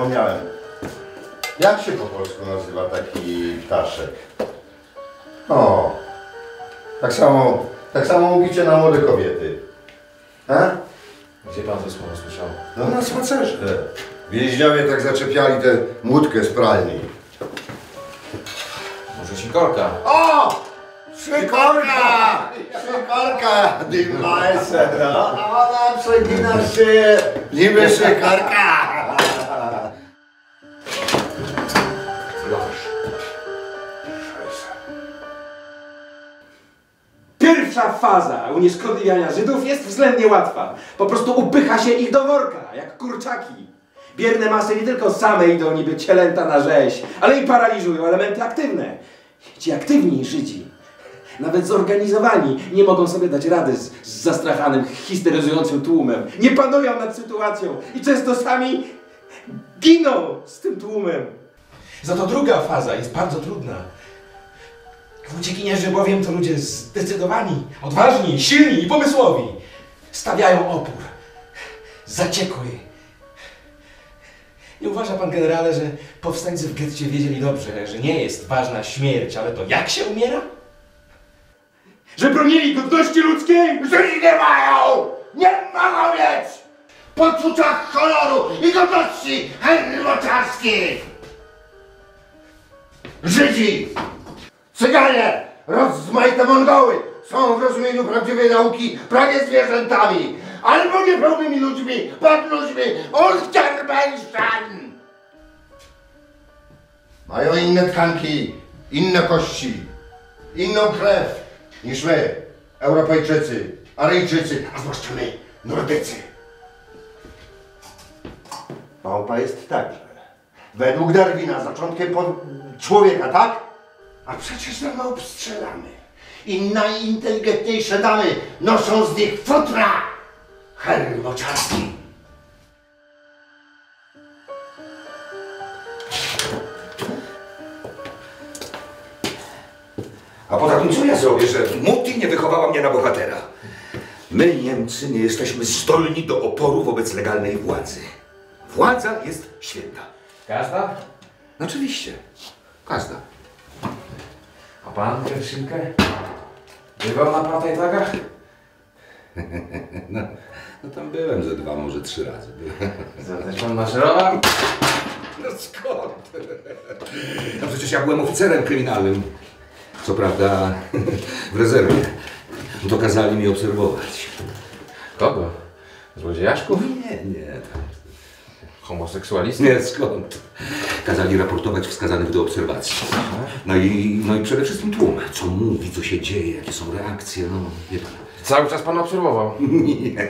zapomniałem. Jak się po polsku nazywa taki ptaszek? O, tak samo mówicie na młode kobiety. A? Gdzie pan to słowo słyszał? No na spacerze. Więźniowie tak zaczepiali tę łódkę z pralni. Może sikorka? O! Szykorka! Szykorka! Dymajse, no. Ona przegina się niby szykorka! Pierwsza faza unieszkodliwiania Żydów jest względnie łatwa. Po prostu upycha się ich do worka, jak kurczaki. Bierne masy nie tylko same idą niby cielęta na rzeź, ale i paraliżują elementy aktywne. Ci aktywni Żydzi, nawet zorganizowani, nie mogą sobie dać rady z zastrachanym, histeryzującym tłumem. Nie panują nad sytuacją i często sami giną z tym tłumem. Za to druga faza jest bardzo trudna. Uciekinierzy bowiem to ludzie zdecydowani, odważni, silni i pomysłowi. Stawiają opór. Zaciekły. Nie uważa pan, generale, że powstańcy w getcie wiedzieli dobrze, że nie jest ważna śmierć, ale to jak się umiera? Że bronili godności ludzkiej? Żydzi nie mają! Nie mogą mieć! Poczucia honoru i godności mocarskich! Żydzi! Cyganie! Rozmaite Mongoły! Są w rozumieniu prawdziwej nauki prawie zwierzętami! Albo niepełnymi ludźmi, pod ludźmi, Untermenschen! Mają inne tkanki, inne kości, inną krew niż my, Europejczycy, Aryjczycy, a zwłaszcza my, Nordycy. Małpa jest także, według Darwina, zaczątkiem człowieka, tak? A przecież na małp strzelamy. I najinteligentniejsze damy noszą z nich futra! Herr Moczarski. A poza tym co ja zrobię, że Mutti nie wychowała mnie na bohatera? My, Niemcy, nie jesteśmy zdolni do oporu wobec legalnej władzy. Władza jest święta. Każda? Oczywiście. Każda. A pan Kerszynkę? Bywał na partajtagach? No tam byłem ze 2, może 3 razy. Też pan maszerował? No skąd? No przecież ja byłem oficerem kryminalnym. Co prawda w rezerwie. No to kazali mi obserwować. Kogo? Złodziejaszków? Nie. Homoseksualistów? Nie, skąd? Kazali raportować wskazanych do obserwacji. No i przede wszystkim tłum. Co mówi, co się dzieje, jakie są reakcje, no wie pan. Cały czas pan obserwował? Nie.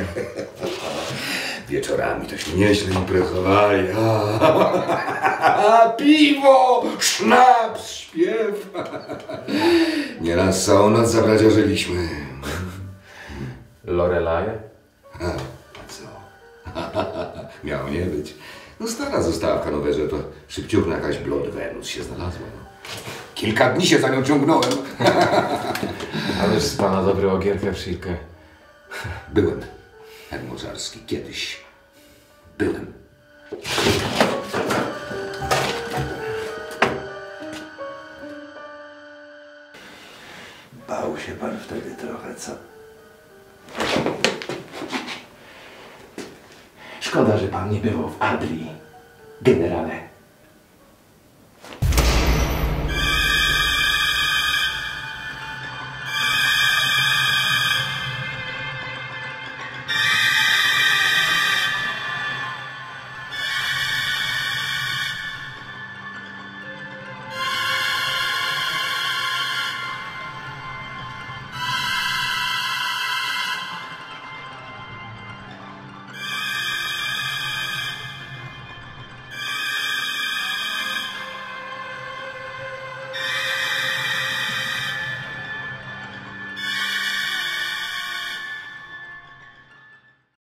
Wieczorami tośmy nieźle imprezowali. Piwo, sznaps, śpiew. Nieraz całą noc zabradziarzyliśmy. Lorelaje? A co? Miało nie być. No stara została w Hanowerze, to szybciutko jakaś blond Wenus się znalazła. No. Kilka dni się za nią ciągnąłem. Ależ z pana dobry ogierkę w szilkę. Byłem, Herr Moczarski, kiedyś. Byłem. Bał się pan wtedy trochę, co? Szkoda, że pan nie bywał w Adrii, generale.